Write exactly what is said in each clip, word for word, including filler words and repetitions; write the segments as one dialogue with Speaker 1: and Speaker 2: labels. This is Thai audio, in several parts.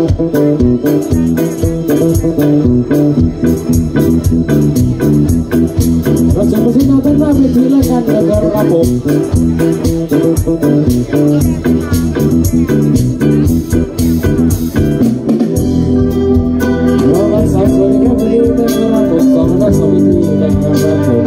Speaker 1: เราจะมาที่น้องท่านหน้าเวทีแล้วกันนะครับผมเรารักษาสวยงามดีนะครับผมสองรักษาวิธีนะครับผม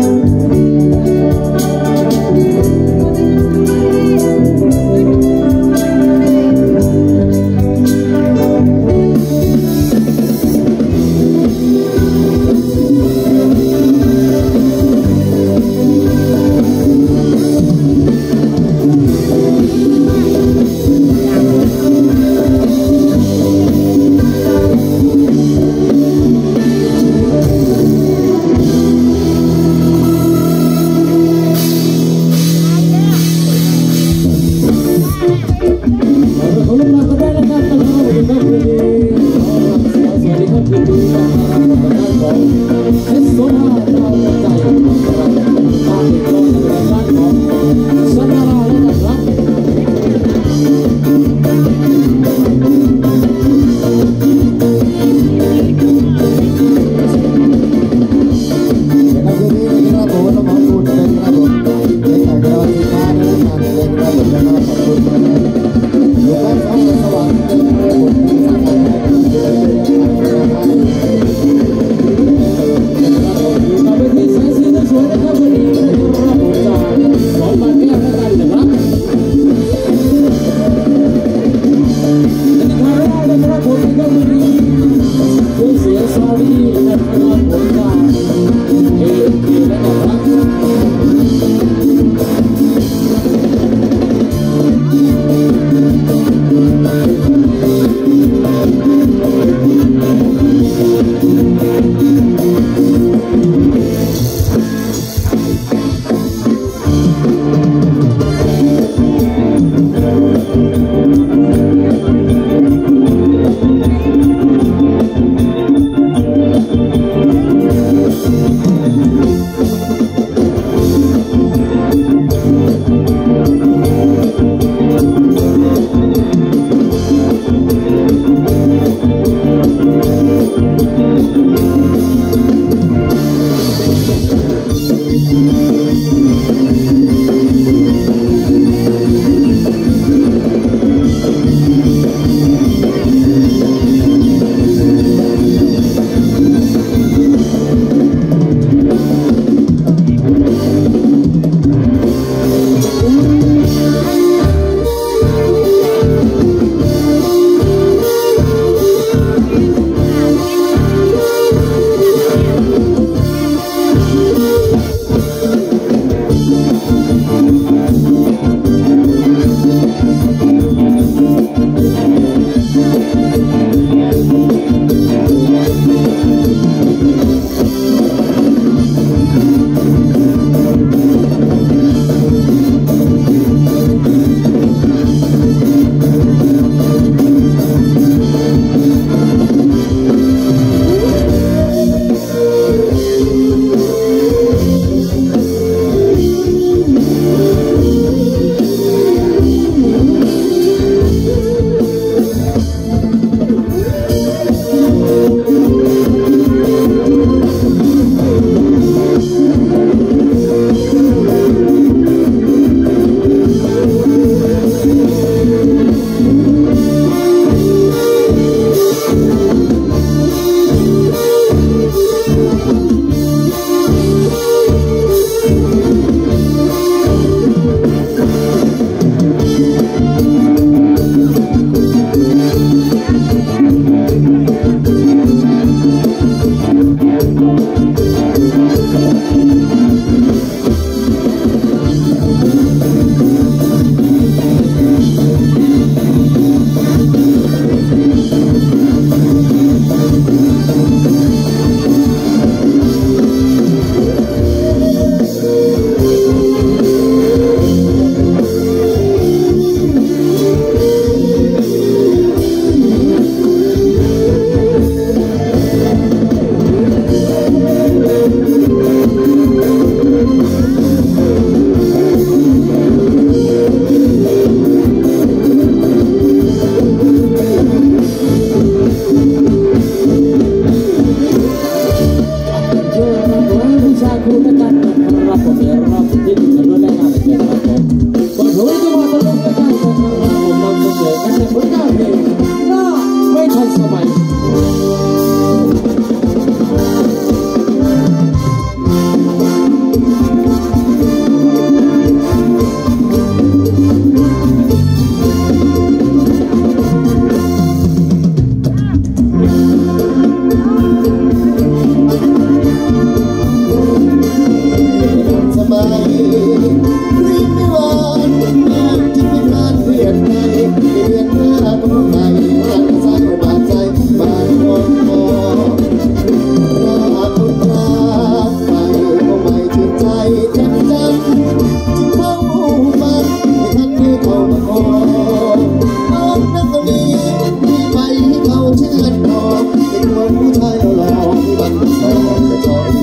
Speaker 2: เขาเชื่อทองเป็นคนผู้ชายหล่อที่มันชอบแต่ชอบ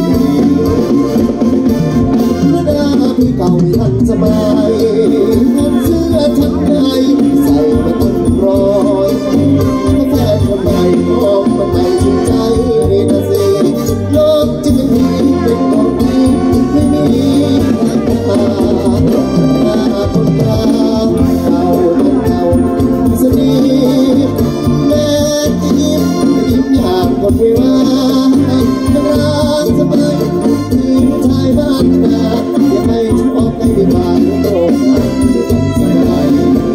Speaker 2: ระดาพี่เก่าไม่ทันสบายเงินเสื้อชั้นในใส่มาตั้งร้อยก็แฟนคนใหม่มองมันไม่สนใจนะสิโลกจะเป็นที่เป็นของที่ไม่มีราคาหน้าคนตาเก่ามันเก่าสนิทแม่จะยิ้มจะยิ้มอย่างคนเวลาจะรักสบายที่ชายบ้านนาอย่าให้ชอบให้ดีบ้านโตมาด้วยกันสบาย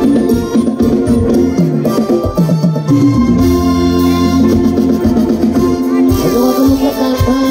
Speaker 2: เราจะมาทำการท่า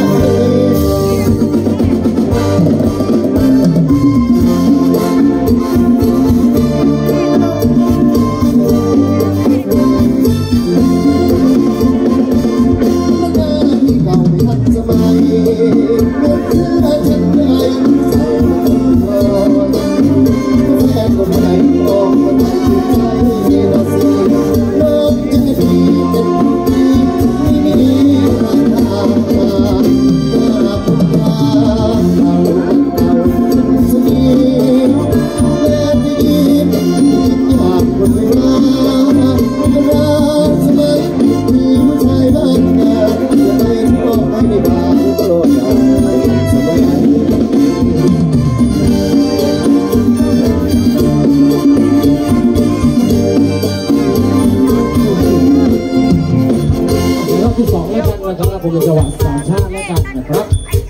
Speaker 2: ที่สองแล้วกันนะครับผมจังหวัดสามชาติแล้วกันนะครับ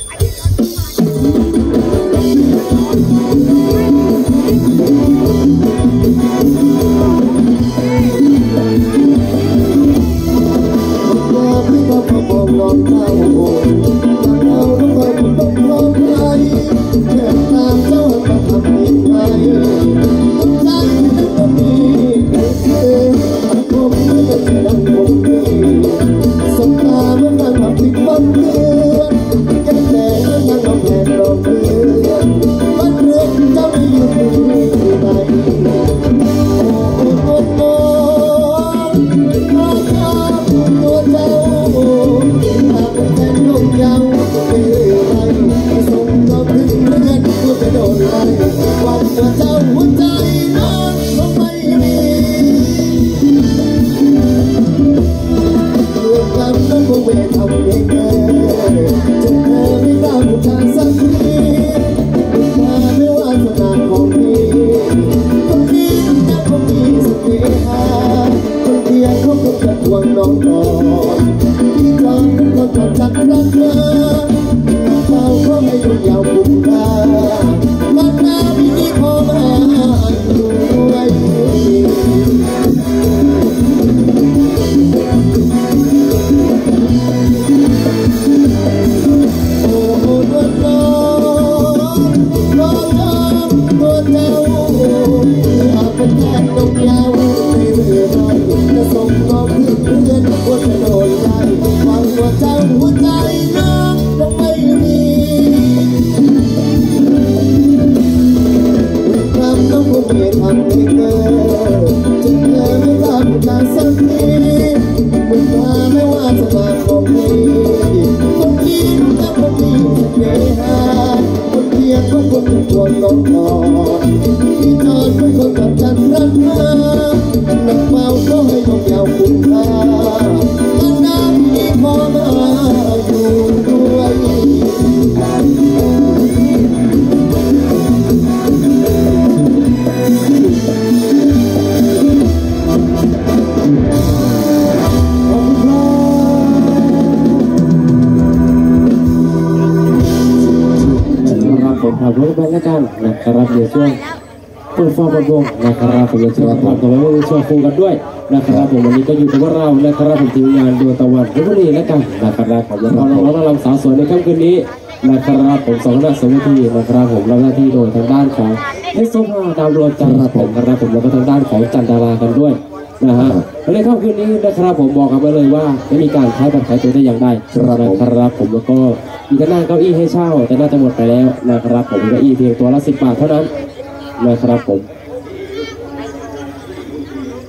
Speaker 2: ขับรถไปแล้วกันนะครับเดี๋ยวช่วงเปิดฟอร์มวงนะครับผมจะช่วยทำตัวไว้ช่วยฟูกันด้วยนะครับผมวันนี้ก็อยู่กับเรานะครับผมทีมงานดวงตะวันเพชรบุรีแล้วกันนะครับผมจะเราเราเราสาวสวยในค่ำคืนนี้นะครับผมสองหน้าสองทีนะครับผมรับหน้าที่โดยทางด้านของเอสโซฟาดาวดวงจันทร์ผมนะครับผมแล้วก็ทางด้านของจันดารากันด้วยนะฮะในค่ำคืนนี้นะครับผมบอกกันไปเลยว่าไม่มีการขายบัตรขายตัวได้อย่างใดนะครับผมแล้วก็มีการนั่งเก้าอี้ให้เช่าแต่น่าจะหมดไปแล้วนะครับผมเก้าอี้เพียงตัวละสิบบาทเท่านั้นนะครับผม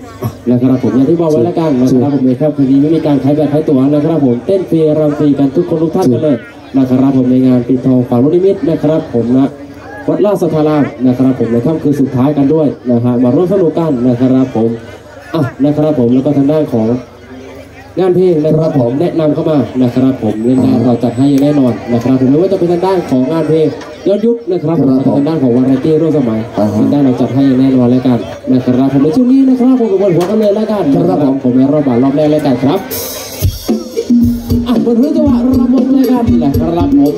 Speaker 1: นะครับผมอย่างที่บอกไว้แล้วกันนะครับผมในครับคืนนี้ไม่มีการขายแบบขายตั๋วนะครับผมเต้นฟรีรำฟรีกันทุกคนทุกท่านกันเลยนะครับผมในงานปิดทองฝังลูกนิมิตนะครับผมนะวัดราชสัทธารามนะครับผมในค่ำคืนสุดท้ายกันด้วยนะฮะมาร่วมสนุกกันนะครับผมอ่ะนะครับผมแล้วก็ทางด้านของงานเพลงนะครับผมแนะนำเข้ามานะครับผมเล่นได้เราจัดให้อย่างแน่นอนนะครับผมไม่ว่าจะเป็นทางด้านของงานเพลงย้อนยุคนะครับผมทางด้านของวาไรตี้ร่วมสมัยทางด้านเราจัดให้อย่างแน่นอนแล้วกันนะครับผมในช่วงนี้นะครับผมกับบนหัวกันเลยแล้วกันครับผมผมในรอบบ่ายรอบแรกแล้วกันครับอ่ะบนพื้นจังหวะระบบเลยกันนะครับผม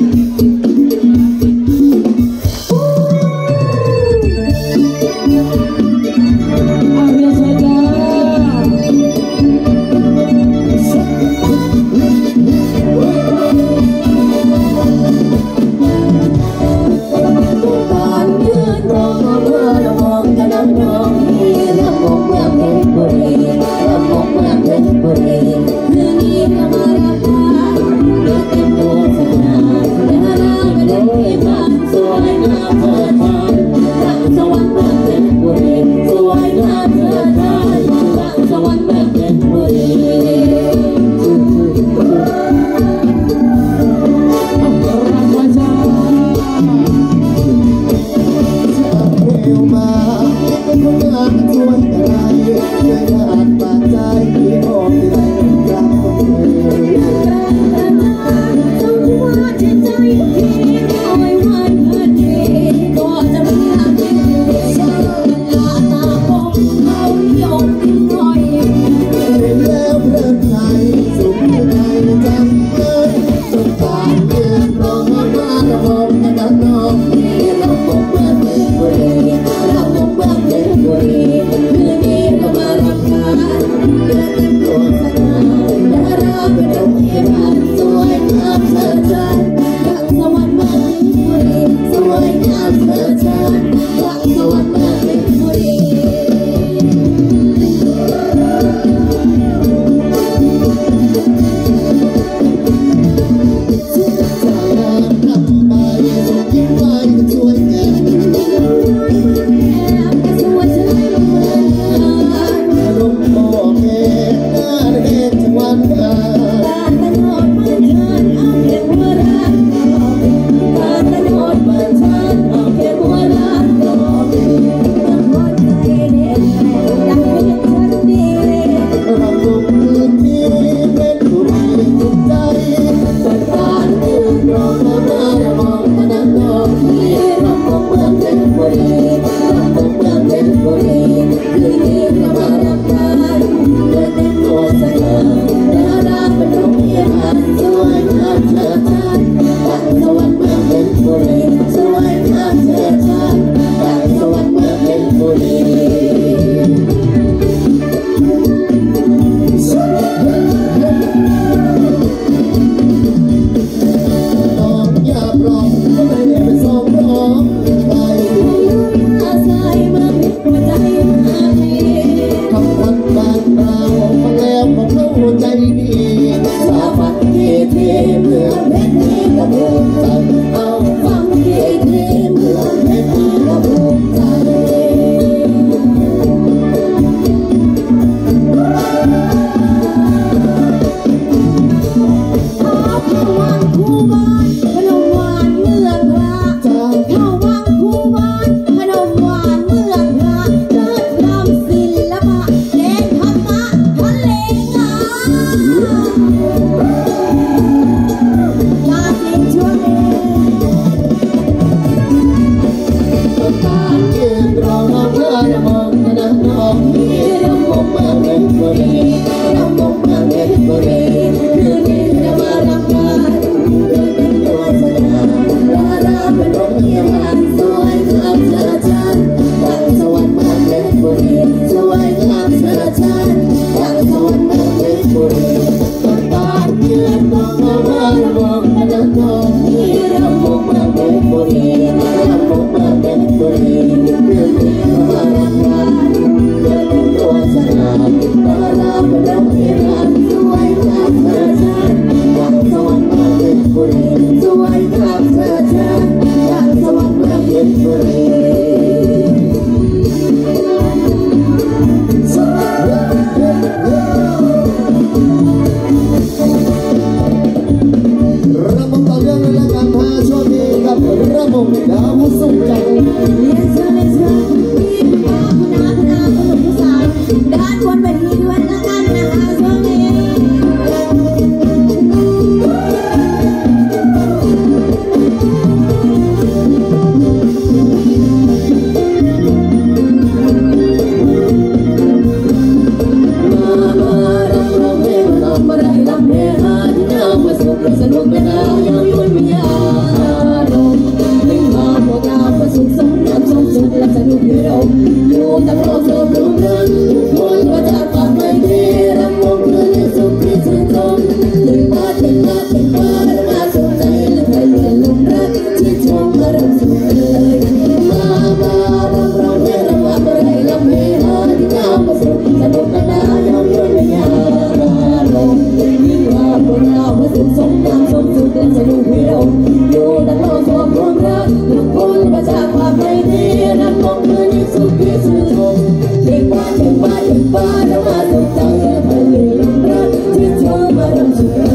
Speaker 3: Love you, กและนายังยุ่นวิญญาณวิ่งมาพวกเราประสุขสมน้ำสมสุขและสนุกพิรมอยู่ตลอดเสริมรุ่งเรืองคนประจักษ์ปากไม่ดีรำวงคืนสุขที่ชื่นชมถึงมาถึงมาถึงมาและมาสุขใจและไปเลื่อนลงรักที่ชมอารมณ์สุขเลยมามาเราเราเพื่อเราว่าอะไรเราไม่หาที่น้ำประสุขสนุกและนายังยุ่นวิญญาณวิ่งมาพวกเราประสุขสมน้ำสมสุขและสนุกพิรมอยู่ตลอดสมรุ่งเรืองทุกคนประจักษ์ปากไม่ดีรำวงคืนสุขที่ชื่นชมถึงมาถึงมาถึงมาและมาสุขใจและไปเลื่อนลงรักที่ชมอารมณ์สุขเลย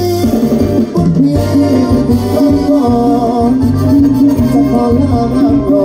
Speaker 2: จะขอลา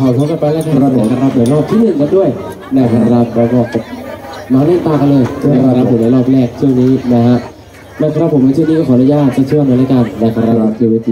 Speaker 1: ข่าวเขากันไปแล้วกันนะครับเดี๋ยวรอบที่หนึ่งกันด้วยนะครับแล้วก็มาเล่นตากันเลยนะครับผมในรอบแรกช่วงนี้นะฮะนะครับผมในช่วงนี้ก็ขออนุญาตจะช่วยในรายการนะครับ